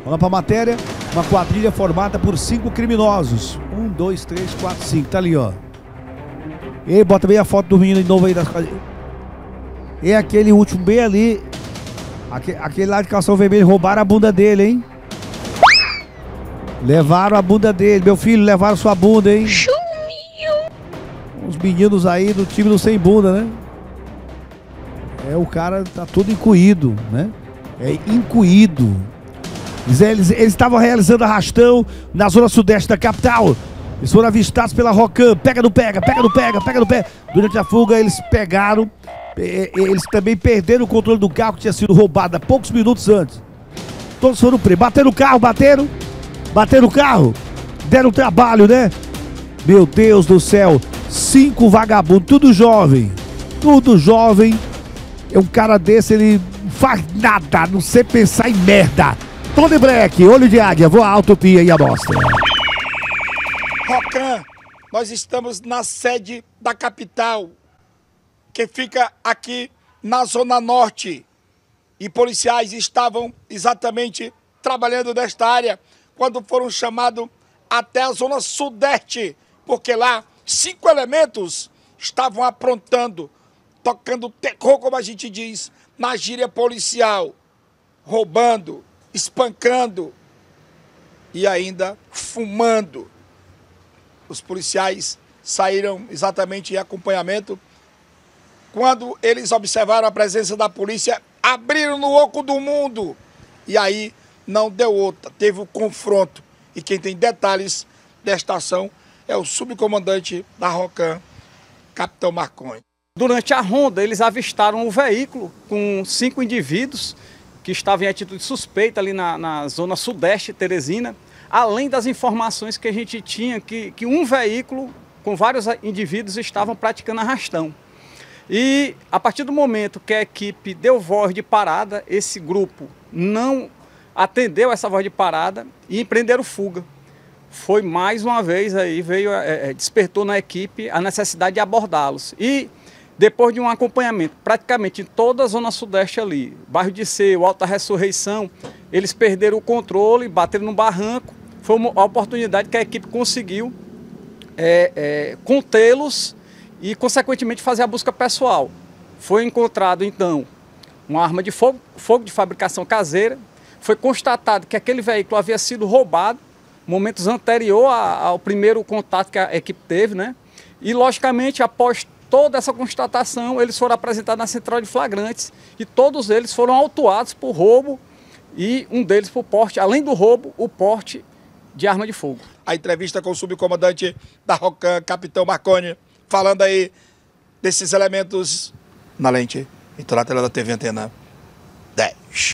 Vamos pra matéria. Uma quadrilha formada por 5 criminosos. 1, 2, 3, 4, 5. Tá ali, ó. E bota bem a foto do menino de novo aí das quadrilhas. E aquele último bem ali. Aquele lá de calção vermelho, roubaram a bunda dele, hein? Levaram a bunda dele. Meu filho, levaram sua bunda, hein? Os meninos aí do time do sem bunda, né? O cara tá todo incuído, né? Incuído. Eles estavam realizando arrastão na zona sudeste da capital. Eles foram avistados pela Rocan. Pega no pega. Durante a fuga eles pegaram. Eles também perderam o controle do carro que tinha sido roubado há poucos minutos antes. Todos foram presos. Bateram o carro, bateram o carro. Deram trabalho, né? Meu Deus do céu. 5 vagabundos, tudo jovem. Um cara desse, ele não faz nada, não sei pensar em merda. Tony Black, olho de águia, voa a utopia e a bosta. Rocan, nós estamos na sede da capital, que fica aqui na Zona Norte. E policiais estavam exatamente trabalhando nesta área quando foram chamados até a Zona Sudeste, porque lá 5 elementos estavam aprontando, tocando terror, como a gente diz, na gíria policial, roubando, espancando e ainda fumando. Os policiais saíram exatamente em acompanhamento. Quando eles observaram a presença da polícia, abriram no oco do mundo. E aí não deu outra, teve o confronto. E quem tem detalhes desta ação é o subcomandante da Rocan, Capitão Marconi. Durante a ronda, eles avistaram um veículo com 5 indivíduos que estavam em atitude suspeita ali na zona sudeste Teresina, além das informações que a gente tinha que um veículo com vários indivíduos estavam praticando arrastão. E a partir do momento que a equipe deu voz de parada, esse grupo não atendeu essa voz de parada e empreenderam fuga. Foi mais uma vez aí, despertou na equipe a necessidade de abordá-los. E depois de um acompanhamento praticamente em toda a zona sudeste ali, bairro de Seu, Alta Ressurreição, eles perderam o controle, bateram no barranco. Foi uma oportunidade que a equipe conseguiu contê-los e, consequentemente, fazer a busca pessoal. Foi encontrado, então, uma arma de fogo de fabricação caseira. Foi constatado que aquele veículo havia sido roubado momentos anterior ao primeiro contato que a equipe teve, né? E, logicamente, após toda essa constatação, eles foram apresentados na central de flagrantes e todos eles foram autuados por roubo e um deles por porte, além do roubo, o porte de arma de fogo. A entrevista com o subcomandante da Rocan, Capitão Marconi, falando aí desses elementos na lente. Então, na tela da TV Antena 10.